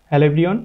Hello everyone.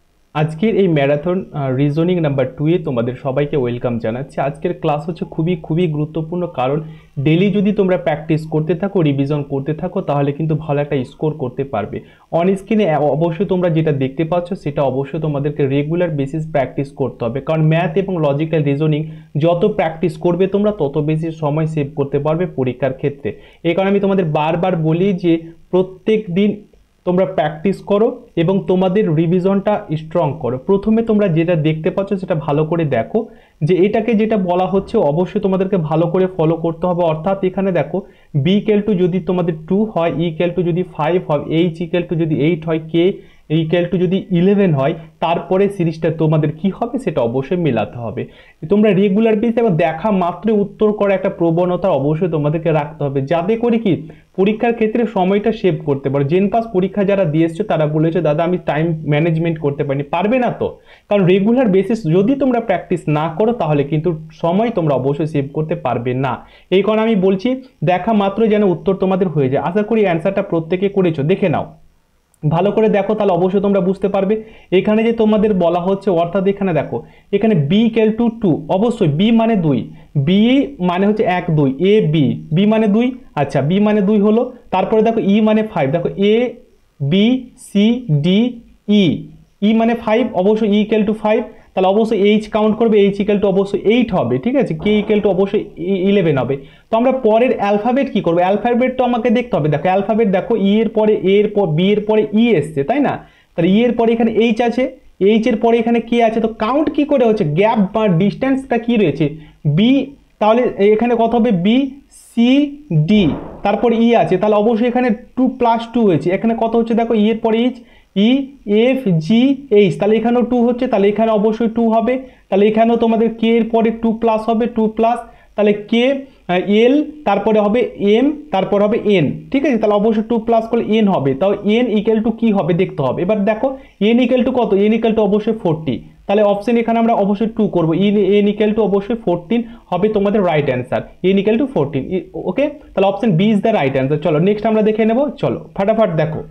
আজকের এই marathon reasoning number 2 এ তোমাদের সবাইকে ওয়েলকাম জানাচ্ছি। আজকের ক্লাস হচ্ছে খুবই খুবই গুরুত্বপূর্ণ, কারণ ডেলি যদি তোমরা প্র্যাকটিস করতে থাকো, রিভিশন করতে থাকো, তাহলে কিন্তু ভালো একটা স্কোর করতে পারবে। অন স্ক্রিনে অবশ্যই তোমরা যেটা দেখতে পাচ্ছ সেটা অবশ্যই তোমাদেরকে রেগুলার বেসিস প্র্যাকটিস করতে হবে, কারণ ম্যাথ এবং লজিক্যাল রিজনিং যত প্র্যাকটিস করবে তোমরা তত বেশি সময় সেভ করতে পারবে পরীক্ষার ক্ষেত্রে। এই কারণে আমি তোমাদের বারবার বলি যে প্রত্যেক দিন তোমরা প্র্যাকটিস করো এবং তোমাদের রিভিশনটা স্ট্রং করো। প্রথমে তোমরা যেটা দেখতে পাচ্ছ সেটা ভালো করে দেখো, যে এটাকে যেটা বলা হচ্ছে অবশ্যই তোমাদেরকে ভালো করে ফলো করতে হবে। অর্থাৎ এখানে দেখো বি ইকুয়াল টু যদি তোমাদের 2 হয়, ই ইকুয়াল টু যদি 5 হয়, এইচ ইকুয়াল টু যদি 8 হয়, কে ইকুয়াল টু যদি 11 হয়, তারপরে সিরিজটা তোমাদের কি হবে সেটা অবশ্যই মেলাতে হবে। তোমরা রেগুলার বেসে এবং দেখা মাত্রই উত্তর করা একটা প্রবণতা অবশ্যই তোমাদেরকে রাখতে হবে, যাতে করে কি পরীক্ষার ক্ষেত্রে সময়টা সেভ করতে পারো। জেন পাস পরীক্ষা যারা দিয়ে এসছো তারা বলেছে দাদা আমি টাইম ম্যানেজমেন্ট করতে পারিনি, পারবে না তো, কারণ রেগুলার বেসিস যদি তোমরা প্র্যাকটিস না করো তাহলে কিন্তু সময় তোমরা অবশ্যই সেভ করতে পারবে না। এই কারণে আমি বলছি দেখা মাত্রই যেন উত্তর তোমাদের হয়ে যায়। আশা করি অ্যান্সারটা প্রত্যেকে করেছো, দেখে নাও ভালো করে দেখো, তাহলে অবশ্যই তোমরা বুঝতে পারবে এখানে যে তোমাদের বলা হচ্ছে। অর্থাৎ এখানে দেখো, এখানে বি ইকুয়াল টু 2, অবশ্যই বি মানে 2, বি মানে হচ্ছে 1 2, এ বি, বি মানে 2, আচ্ছা বি মানে 2 হলো। তারপরে দেখো ই মানে 5, দেখো A B C D E, E মানে 5, অবশ্যই ই ইকুয়াল টু 5, তাহলে অবশ্যই এইচ কাউন্ট করবে, এইচ ইকুয়াল টু অবশ্যই 8 হবে, ঠিক আছে, কে ইকুয়াল টু অবশ্যই 11 হবে। তো আমরা পরের অ্যালফাবেট কি করবো, অ্যালফাবেট তো আমাকে দেখতে হবে। দেখো অ্যালফাবেট দেখো, ই এর পরে এ এর পর বি এর পরে ই এসছে, তাই না, তাহলে ই এর পরে এখানে এইচ আছে, এইচ এর পরে এখানে কে আছে, তো কাউন্ট কি করে হচ্ছে, গ্যাপ বা ডিস্টেন্সটা কি রয়েছে বি, তাহলে এখানে কত হবে বি সি ডি, তারপর ই আছে, তাহলে অবশ্যই এখানে 2 প্লাস 2 হয়েছে, এখানে কত হচ্ছে দেখো ই এর পরে H, E F G H, তাহলে এখানেও 2 হচ্ছে, তাহলে এখানে অবশ্যই 2 হবে। তাহলে এখানেও তোমাদের কে এর পরে 2 প্লাস হবে, 2 প্লাস, তাহলে কে এল, তারপরে হবে এম, তারপর হবে এন, ঠিক আছে, তাহলে অবশ্যই 2 প্লাস করলে এন হবে। তাও এন ইকুয়াল টু কি হবে দেখতে হবে। এবার দেখো এন ইকুয়াল টু কত, এন ইকুয়াল টু অবশ্যই 40, তাহলে অপশন এখানে আমরা অবশ্যই 2 করবো, এন ইকুয়াল টু অবশ্যই 14 হবে তোমাদের right answer, N equal to 14। Okay, তাহলে option B is the right answer. চলো নেক্সট আমরা দেখে নেবো, চলো ফাটাফাট দেখো।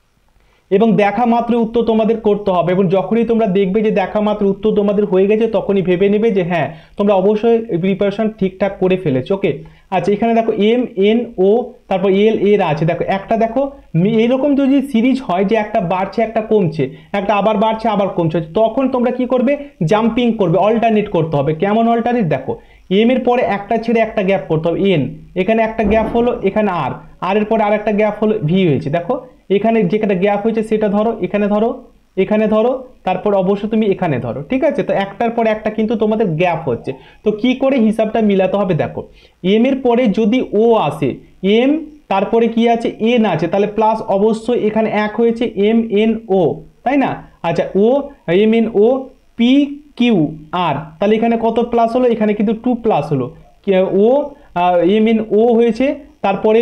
এবং দেখা মাত্র উত্তর তোমাদের করতে হবে, এবং যখনই তোমরা দেখবে যে দেখা মাত্র উত্তর তোমাদের হয়ে গেছে তখনই ভেবে নেবে যে হ্যাঁ তোমরা অবশ্যই প্রিপারেশন ঠিকঠাক করে ফেলেছো। ওকে, আচ্ছা এখানে দেখো এম এন ও, তারপর এল এর আছে, দেখো একটা দেখো এরকম যদি সিরিজ হয় যে একটা বাড়ছে একটা কমছে, একটা আবার বাড়ছে আবার কমছে, তখন তোমরা কি করবে, জাম্পিং করবে, অল্টারনেট করতে হবে। কেমন অল্টারনেট, দেখো এম এর পরে একটা ছেড়ে একটা গ্যাপ করতে হবে, এন, এখানে একটা গ্যাপ হলো, এখানে আর, আর এর পরে আর একটা গ্যাপ হলো, ভি হয়েছে। দেখো এখানে যেটা গ্যাপ হয়েছে সেটা ধরো, এখানে ধরো, এখানে ধরো, তারপর অবশ্যই তুমি এখানে ধরো, ঠিক আছে। তো একটার পর একটা কিন্তু তোমাদের গ্যাপ হচ্ছে, তো কি করে হিসাবটা মিলাতে হবে, দেখো এম এর পরে যদি ও আসে, এম তারপরে কি আছে এন আছে, তাহলে প্লাস অবশ্যই এখানে এক হয়েছে এম এন ও, তাই না, আচ্ছা ও M N O P Q R, তাহলে এখানে কত প্লাস হলো, এখানে কিন্তু 2 প্লাস হলো, ও এম এন ও হয়েছে, তারপরে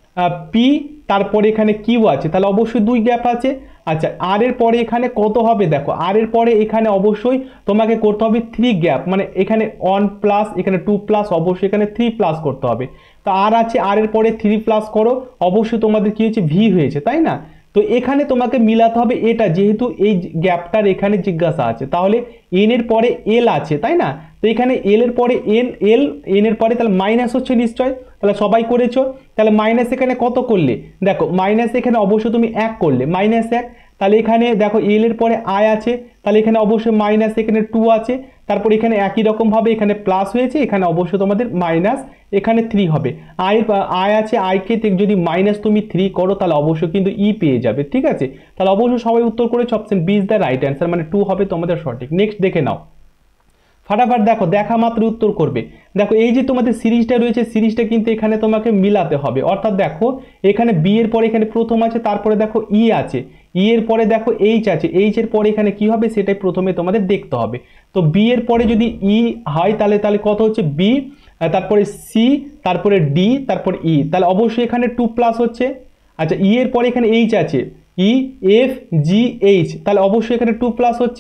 পি, তারপরে এখানে কিউ আছে, তাহলে অবশ্যই 2 গ্যাপ আছে। আচ্ছা আর এর পরে এখানে কত হবে, দেখো আর এর পরে এখানে অবশ্যই তোমাকে করতে হবে 3 গ্যাপ, মানে এখানে 1 প্লাস, এখানে 2 প্লাস, অবশ্যই এখানে 3 প্লাস করতে হবে। তো আর আছে, আর এর পরে 3 প্লাস করো, অবশ্যই তোমাদের কি হয়েছে ভি হয়েছে, তাই না। তো এখানে তোমাকে মিলাতে হবে এটা, যেহেতু এই গ্যাপটার এখানে জিজ্ঞাসা আছে, তাহলে এন এর পরে এল আছে, তাই না, তো এখানে এল এর পরে এন, এল এন এর পরে তাহলে মাইনাস হচ্ছে নিশ্চয়, তাহলে সবাই করেছো, তাহলে মাইনাস এখানে কত করলে, দেখো মাইনাস এখানে অবশ্যই তুমি 1 করলে, মাইনাস 1, তাহলে এখানে দেখো এল এর পরে আই আছে, তাহলে এখানে অবশ্যই মাইনাস, এখানে 2 আছে, তারপর এখানে একই রকম ভাবে এখানে প্লাস হয়েছে, এখানে অবশ্যই তোমাদের মাইনাস, এখানে 3 হবে, আই আই আছে, আইকে যদি মাইনাস তুমি 3 করো তাহলে অবশ্যই কিন্তু ই পেয়ে যাবে, ঠিক আছে। তাহলে অবশ্যই সবাই উত্তর করেছে, option B is the right answer, মানে 2 হবে তোমাদের সঠিক। নেক্সট দেখে নাও ফাটাফাট, দেখো দেখা মাত্র উত্তর করবে। দেখো এই যে তোমাদের সিরিজটা রয়েছে, সিরিজটা কিন্তু এখানে তোমাকে মিলাতে হবে। অর্থাৎ দেখো এখানে বি এর পরে এখানে প্রথম আছে, তারপরে দেখো ই আছে, ই এর পরে দেখো এইচ আছে, এইচ এর পরে এখানে কি হবে সেটাই প্রথমে তোমাদের দেখতে হবে। তো বি এর পরে যদি ই হয় তাহলে তাহলে কত হচ্ছে বি, তারপরে সি, তারপরে ডি, তারপরে ই, তাহলে অবশ্যই এখানে 2 প্লাস হচ্ছে। আচ্ছা ই এর পরে এখানে এইচ আছে, ই এফ জি এইচ, তাহলে অবশ্যই এখানে 2 প্লাস হচ্ছে,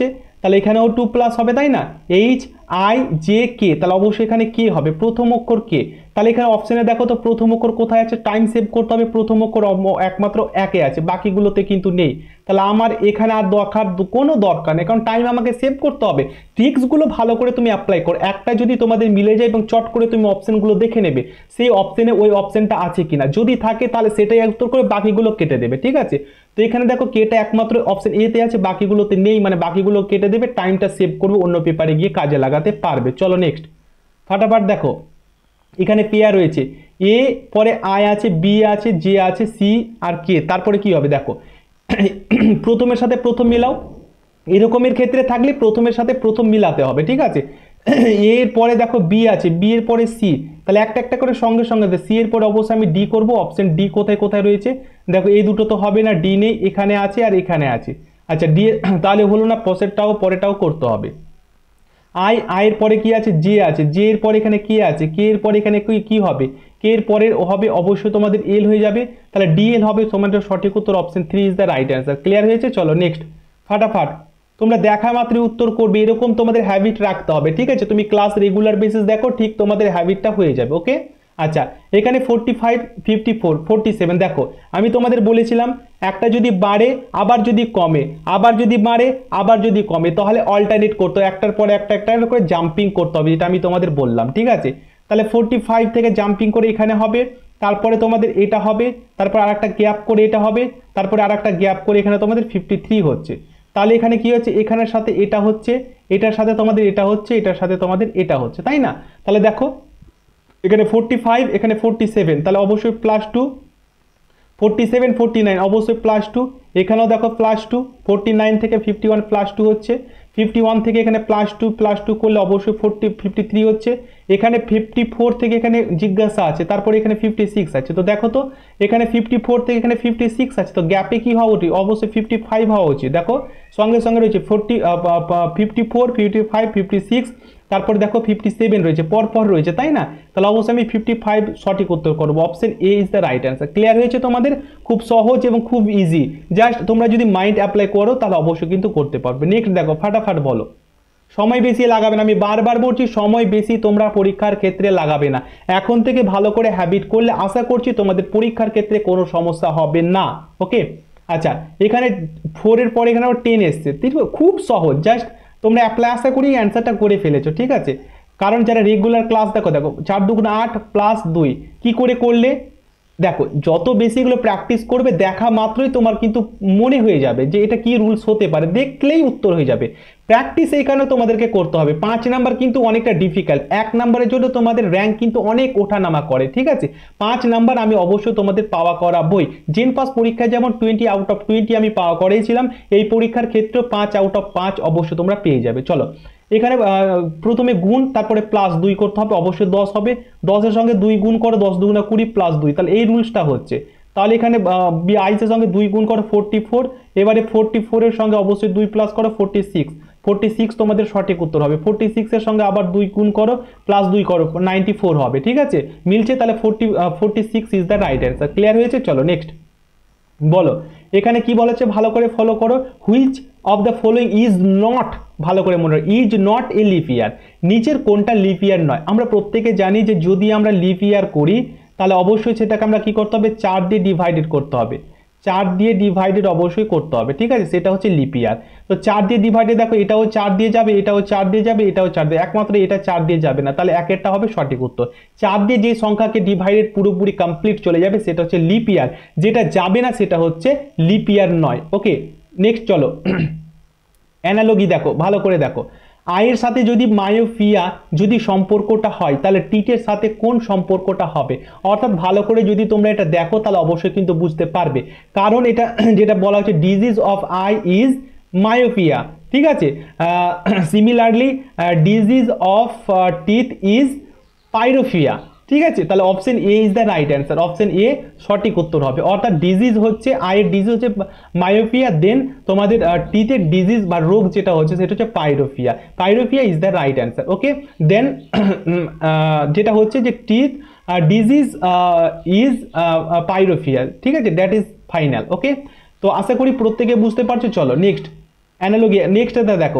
তাহলে এখানেও 2 প্লাস হবে, তাই না? এইচ আই জে কে, তাহলে অবশ্যই এখানে কে হবে, প্রথম অক্ষর কে। তাহলে এখানে অপশনে দেখো তো প্রথম অক্ষর কোথায় আছে, টাইম সেভ করতে হবে, প্রথম অক্ষর একমাত্র একে আছে, বাকিগুলোতে কিন্তু নেই। তাহলে আমার এখানে আর কোনো দরকার নেই, কারণ টাইম আমাকে সেভ করতে হবে। ট্রিক্সগুলো ভালো করে তুমি অ্যাপ্লাই করো, একটা যদি তোমাদের মিলে যায় এবং চট করে তুমি অপশনগুলো দেখে নেবে সেই অপশনে ওই অপশনটা আছে কিনা, যদি থাকে তাহলে সেটাই উত্তর করে বাকিগুলো কেটে দেবে, ঠিক আছে? তো এখানে দেখো কেটা একমাত্র অপশন এতে আছে, বাকিগুলোতে নেই, মানে বাকিগুলো কেটে দেবে, টাইমটা সেভ করবে, অন্য পেপারে গিয়ে কাজে লাগাতে পারবে। চলো নেক্সট, ফাটাফাট দেখো এখানে পেয়ার রয়েছে, এ পরে আই আছে, বি আছে, জে আছে, সি আর কে, তারপরে কি হবে দেখো প্রথমের সাথে প্রথম মিলাও, এরকমের ক্ষেত্রে থাকলে প্রথমের সাথে প্রথম মিলাতে হবে, ঠিক আছে? এর পরে দেখো বি আছে, বি এর পরে সি, তাহলে একটা একটা করে সঙ্গে সঙ্গে সি এর পরে অবশ্যই আমি ডি করব। অপশন ডি কোথায় কোথায় রয়েছে দেখো, এই দুটো তো হবে না, ডি নেই, এখানে আছে আর এখানে আছে। আচ্ছা ডি তাহলে হলো না, পরেরটাও পরেটাও করতে হবে। আয়ের পরে কি আছে, জে আছে, জে এর পরে এখানে কে আছে, কে এর পরে এখানে কি হবে, কে এর পরে হবে অবশ্যই তোমাদের এল হয়ে যাবে, তাহলে ডি এল হবে। তোমাদের সঠিক উত্তর option 3 is the right answer. Clear হয়েছে? চলো নেক্সট, ফাটাফাট তোমরা দেখা মাত্রই উত্তর করবে, এরকম তোমাদের হ্যাবিট রাখতে হবে, ঠিক আছে? তুমি ক্লাস রেগুলার বেসিস দেখো, ঠিক তোমাদের হ্যাবিটটা হয়ে যাবে। ওকে, আচ্ছা এখানে 45, 54, 47 দেখো, আমি তোমাদের বলেছিলাম একটা যদি বাড়ে আবার যদি কমে, আবার যদি বাড়ে আবার যদি কমে, তাহলে অল্টারনেট করতে হবে, একটার পরে একটা একটা করে জাম্পিং করতে হবে, যেটা আমি তোমাদের বললাম, ঠিক আছে? তাহলে 45 থেকে জাম্পিং করে এখানে হবে, তারপরে তোমাদের এটা হবে, তারপর আর একটা গ্যাপ করে এটা হবে, তারপরে আর একটা গ্যাপ করে এখানে তোমাদের 53 হচ্ছে। তাহলে এখানে কি হচ্ছে, এখানের সাথে এটা হচ্ছে, এটার সাথে তোমাদের এটা হচ্ছে, এটার সাথে তোমাদের এটা হচ্ছে, তাই না? তাহলে দেখো এখানে 45, এখানে 47, তাহলে অবশ্যই +2, 47, 49 অবশ্যই +2, এখানেও দেখো +2, 49 থেকে 51 +2 হচ্ছে, 51 থেকে এখানে +2 করলে অবশ্যই 53 হচ্ছে, এখানে 54 থেকে এখানে জিজ্ঞাসা আছে, তারপরে এখানে 56 আছে। তো দেখো তো এখানে 54 থেকে এখানে 56 আছে, তো গ্যাপে কি হওয়া উচিত, অবশ্যই 55 হওয়া উচিত। দেখো সঙ্গে সঙ্গে রয়েছে 54, 55, 56, তারপরে দেখো 57 রয়েছে, পরপর রয়েছে, তাই না? তাহলে অবশ্যই আমি 55 সঠিক উত্তর করবো, option A is the right answer. Clear হয়েছে তোমাদের? খুব সহজ এবং খুব ইজি, জাস্ট তোমরা যদি মাইন্ড অ্যাপ্লাই করো তাহলে অবশ্যই কিন্তু করতে পারবে। নেক্সট দেখো, ফাটাফাট বলো। সময় বেশি লাগাবে না, আমি বারবার বলছি সময় বেশি তোমরা পরীক্ষার ক্ষেত্রে লাগাবে না, এখন থেকে ভালো করে হ্যাবিট করলে আশা করছি তোমাদের পরীক্ষার ক্ষেত্রে কোনো সমস্যা হবে না। ওকে, আচ্ছা এখানে 4 এর পরে এখানে 10 এসছে, ঠিক আছে? খুব সহজ, জাস্ট তোমরা অ্যাপ্লাই আশা করি অ্যান্সারটা করে ফেলেছো, ঠিক আছে? কারণ যারা রেগুলার ক্লাস দেখো, দেখো 4 দুগুণ 8 +2 কি করে করলে দেখো, যত বেশি এগুলো প্র্যাকটিস করবে দেখা মাত্রই তোমার কিন্তু মনে হয়ে যাবে যে এটা কি রুলস হতে পারে, দেখলেই উত্তর হয়ে যাবে। প্র্যাকটিস এইখানে তোমাদেরকে করতে হবে। 5 নাম্বার কিন্তু অনেকটা ডিফিকাল্ট, 1 নাম্বারের জন্য তোমাদের র্যাঙ্ক কিন্তু অনেক ওঠানামা করে, ঠিক আছে? 5 নাম্বার আমি অবশ্যই তোমাদের পাওয়া করাবই। জেন পাস পরীক্ষায় যেমন 20/20 আমি পাওয়া করেছিলাম, এই পরীক্ষার ক্ষেত্রে 5/5 অবশ্যই তোমরা পেয়ে যাবে। চলো এখানে প্রথমে গুণ, তারপরে +2 করতে হবে, অবশ্যই 10 হবে, 10-এর সঙ্গে 2 গুণ করো, 10 দুগুণা 20 +2, তাহলে এই রুলসটা হচ্ছে। তাহলে এখানে 22 সঙ্গে 2 গুণ করো 44, এবারে 44 এর সঙ্গে অবশ্যই 2 প্লাস করো 46 তোমাদের সঠিক উত্তর হবে। 46 এর সঙ্গে আবার 2 গুণ করো +2 করো 94 হবে, ঠিক আছে? মিলছে, তাহলে 46 is the right answer. Clear হয়েছে? চলো নেক্সট বলো, এখানে কি বলেছে ভালো করে ফলো করো। Which of the following is not, ভালো করে মনে রাখো, is not a leap year, নিচের কোনটা লিপ ইয়ার নয়? আমরা প্রত্যেকে জানি যে যদি আমরা লিপ ইয়ার করি তাহলে অবশ্যই সেটাকে আমরা কি করতে হবে, 4 দিয়ে ডিভাইডেড করতে হবে, 4 দিয়ে ডিভাইডেড অবশ্যই করতে হবে, ঠিক আছে? সেটা হচ্ছে লিপ ইয়ার। তো 4 দিয়ে ডিভাইডেড দেখো, এটাও 4 দিয়ে যাবে, এটাও 4 দিয়ে যাবে, এটাও 4 দিয়ে, একমাত্র এটা 4 দিয়ে যাবে না, তাহলে একেরটা হবে সঠিক উত্তর। 4 দিয়ে যে সংখ্যাকে ডিভাইডেড পুরোপুরি কমপ্লিট চলে যাবে সেটা হচ্ছে লিপ ইয়ার, যেটা যাবে না সেটা হচ্ছে লিপ ইয়ার নয়। ওকে, নেক্সট চলো অ্যানালজি দেখো, ভালো করে দেখো। আয়ের সাথে যদি মায়োপিয়া যদি সম্পর্কটা হয় তাহলে টিটের সাথে কোন সম্পর্কটা হবে? অর্থাৎ ভালো করে যদি তোমরা এটা দেখো তাহলে অবশ্যই কিন্তু বুঝতে পারবে, কারণ এটা যেটা বলা হচ্ছে disease of eye is myopia, ঠিক আছে? Similarly disease of teeth is pyorrhoea, ঠিক আছে? তাহলে option A is the right answer, option A সঠিক উত্তর হবে। অর্থাৎ ডিজিজ হচ্ছে আয়ের ডিজিজ হচ্ছে মায়োপিয়া, দেন তোমাদের টিথের ডিজিজ বা রোগ যেটা হচ্ছে সেটা হচ্ছে pyorrhoea, pyorrhoea is the right answer. Okay, then যেটা হচ্ছে যে টিথ ডিজিজ ইজ পাইরোপিয়া, ঠিক আছে? That is final. ওকে, তো আশা করি প্রত্যেকে বুঝতে পারছো। চলো নেক্সট, অ্যানালজি নেক্সট দেখো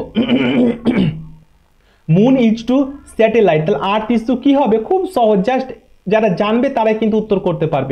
মুন ইজ টু স্যাটেলাইট, তাহলে আর্থ ইজ টু কি হবে, খুব সহজ, জাস্ট যারা জানবে তারাই কিন্তু উত্তর করতে পারবে।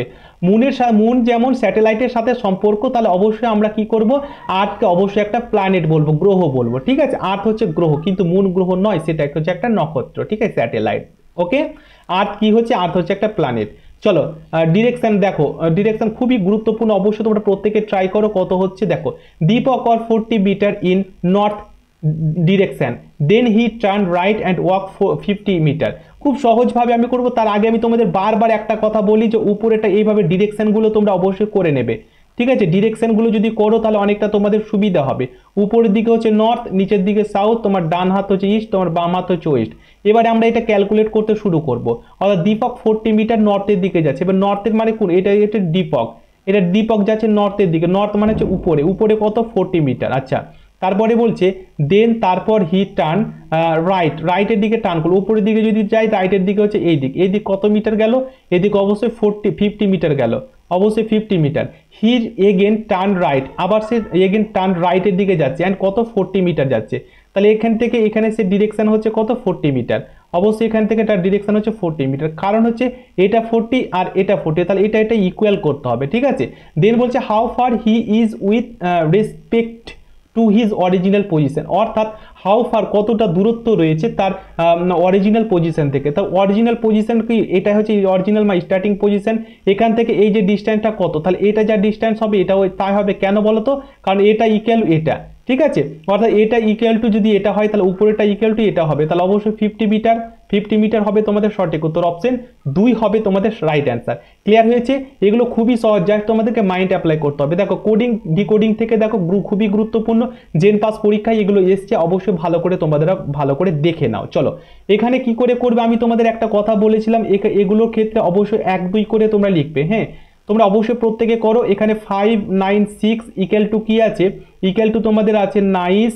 মুন যেমন স্যাটেলাইটের সাথে সম্পর্ক, তাহলে অবশ্যই আমরা কি করব, আর্থকে অবশ্যই একটা প্ল্যানেট বলবো, গ্রহ বলবো, ঠিক আছে। আর্থ হচ্ছে গ্রহ, কিন্তু মুন গ্রহ নয়, সেটা হচ্ছে একটা নক্ষত্র, ঠিক আছে, স্যাটেলাইট। ওকে, আর্থ কি হচ্ছে, আর্থ হচ্ছে একটা প্ল্যানেট। চলো ডিরেকশন দেখো, ডিরেকশন খুবই গুরুত্বপূর্ণ, অবশ্যই তোমরা প্রত্যেকে ট্রাই করো। কত হচ্ছে দেখো, Deepak or 40 metre in north direction, then he turn right and walk 50 metre. খুব সহজভাবে আমি করব, তার আগে আমি তোমাদের বারবার একটা কথা বলি যে উপরেটা এইভাবে ডিরেকশনগুলো তোমরা অবশ্যই করে নেবে, ঠিক আছে। ডিরেকশনগুলো যদি করো তাহলে অনেকটা তোমাদের সুবিধা হবে। উপরের দিকে হচ্ছে নর্থ, নিচের দিকে সাউথ, তোমার ডান হাত হচ্ছে ইস্ট, তোমার বাম হাত হচ্ছে ওয়েস্ট। এবারে আমরা এটা ক্যালকুলেট করতে শুরু করব। অর্থাৎ দীপক 40 মিটার নর্থের দিকে যাচ্ছে, এবার নর্থের মানে কোন, এটা দীপক, এটা দীপক যাচ্ছে নর্থের দিকে, নর্থ মানে হচ্ছে উপরে, উপরে কত 40 মিটার। আচ্ছা, তারপরে বলছে দেন তারপর হি টার্ন রাইট, রাইটের দিকে টার্ন করলো, উপরের দিকে যদি যাই রাইটের দিকে হচ্ছে এই দিক, এই দিক কত মিটার গেল, এদিক অবশ্যই 50 মিটার গেল, অবশ্যই 50 metre. He again turn right, আবার সে এগেন টার্ন রাইটের দিকে যাচ্ছে অ্যান্ড কত 40 মিটার যাচ্ছে, তাহলে এখান থেকে এখানে সে ডিরেকশন হচ্ছে কত 40 মিটার, অবশ্যই এখান থেকে তার ডিরেকশন হচ্ছে 40 মিটার, কারণ হচ্ছে এটা 40 আর এটা 40, তাহলে এটা ইকুয়াল করতে হবে, ঠিক আছে। দেন বলছে how far he is with respect to his original position, অর্থাৎ হাউ ফার কতটা দূরত্ব রয়েছে তার অরিজিনাল পজিশন থেকে। তার অরিজিনাল পজিশন কি, এটা হচ্ছে অরিজিনাল বা স্টার্টিং পজিশন, এখান থেকে এই যে ডিস্টেন্সটা কত, তাহলে এটা যা ডিস্টেন্স হবে এটাও তাই হবে, কেন বলো তো, কারণ এটা ইকুয়াল এটা, ঠিক আছে। অর্থাৎ এটা ইকুয়াল টু যদি এটা হয় তাহলে উপরেটা ইকুয়াল টু এটা হবে, তাহলে অবশ্যই 50 মিটার, 50 মিটার হবে তোমাদের সঠিক উত্তর, অপশন 2 হবে তোমাদের রাইট অ্যান্সার। ক্লিয়ার হয়েছে? এগুলো খুবই সহজ, জাস্ট তোমাদেরকে মাইন্ড অ্যাপ্লাই করতে হবে। দেখো কোডিং ডিকোডিং থেকে দেখো খুবই গুরুত্বপূর্ণ, জেন পাস পরীক্ষায় এগুলো এসছে, অবশ্যই ভালো করে তোমাদের ভালো করে দেখে নাও। চলো এখানে কি করে করবে, আমি তোমাদের একটা কথা বলেছিলাম, এগুলোর ক্ষেত্রে অবশ্যই 1 2 করে তোমরা লিখবে, হ্যাঁ তোমরা অবশ্যই প্রত্যেকে করো। এখানে 5 9 6 ইকুয়াল টু কি আছে, ইকুয়াল টু তোমাদের আছে নাইস,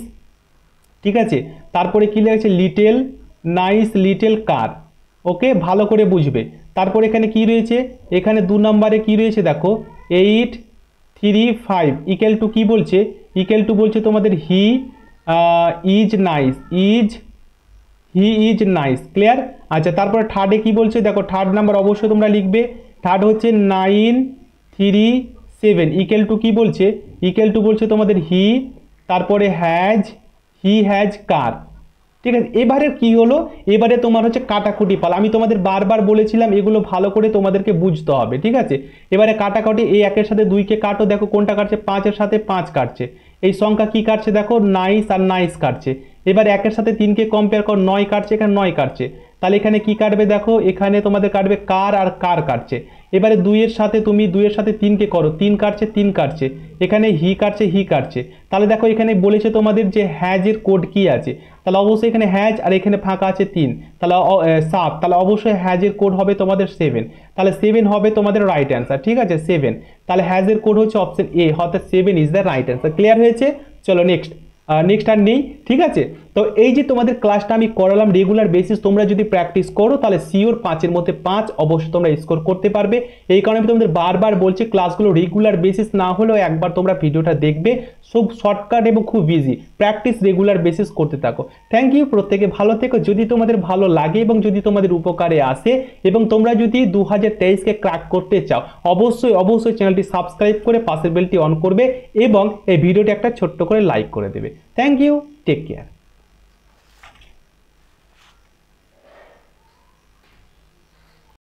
ঠিক আছে, তারপরে কি লেগেছে little, nice little car, okay ভালো করে বুঝবে। তারপর এখানে কি রয়েছে, এখানে 2 নম্বরে কি রয়েছে দেখো 8 3 5 ইকুয়াল টু কি বলছে, ইকুয়াল টু বলছে তোমাদের he is nice, he is nice. Clear? আচ্ছা, তারপরে থার্ডে কি বলছে দেখো, থার্ড নাম্বার অবশ্যই তোমরা লিখবে, থার্ড হচ্ছে 9 3 7 ইকুয়াল টু কি বলছে, ইকুয়াল টু বলছে তোমাদের হি, তারপরে হি হ্যাজ কার, ঠিক আছে। এবারে কি হলো, এবারে তোমার হচ্ছে কাটাকুটি পালা, আমি তোমাদের বারবার বলেছিলাম এগুলো ভালো করে তোমাদেরকে বুঝতে হবে, ঠিক আছে। এবারে কাটাকুটি, এই 1 এর সাথে 2 কে কাটো, দেখো কোনটা কাটছে, 5 এর সাথে 5 কাটছে, এই সংখ্যা কি কাটছে দেখো নাইস আর নাইস কাটছে। এবার 1 এর সাথে 3 কে কম্পেয়ার কর, 9 কাটছে, এখানে 9 কাটছে, তাহলে এখানে কি কাটবে দেখো, এখানে তোমাদের কাটবে কার আর কার কাটছে। এবারে 2 এর সাথে তুমি 2 এর সাথে 3 কে করো, 3 কাটছে 3 কাটছে, এখানে হি কাটছে হি কাটছে, তাহলে দেখো এখানে বলেছে তোমাদের যে হ্যাজের কোড কি আছে, তাহলে অবশ্যই এখানে হ্যাজ আর এখানে ফাঁকা আছে 3, তাহলে 7, তাহলে অবশ্যই হ্যাজের কোড হবে তোমাদের 7, তাহলে 7 হবে তোমাদের রাইট অ্যান্সার, ঠিক আছে 7, তাহলে হ্যাজের কোড হচ্ছে অপশন এ, অর্থাৎ 7 is the right answer. Clear হয়েছে? চলো নেক্সট আর নেই, ঠিক আছে। তো এই যে তোমাদের ক্লাসটা আমি করালাম রেগুলার বেসিস, তোমরা যদি প্র্যাকটিস করো তাহলে সিওর 5 এর মধ্যে 5 অবশ্যই তোমরা স্কোর করতে পারবে। এই কারণে আমি তোমাদের বারবার বলছি ক্লাসগুলো রেগুলার বেসিস না হলেও একবার তোমরা ভিডিওটা দেখবে, খুব শর্টকাট এবং খুব ইজি, প্র্যাকটিস রেগুলার বেসিস করতে থাকো। থ্যাংক ইউ, প্রত্যেকে ভালো থেকো। যদি তোমাদের ভালো লাগে এবং যদি তোমাদের উপকারে আসে এবং তোমরা যদি 2023কে ক্র্যাক করতে চাও, অবশ্যই চ্যানেলটি সাবস্ক্রাইব করে পাশের বেলটি অন করবে এবং এই ভিডিওটি একটা ছোট্ট করে লাইক করে দেবে। Thank you, take care.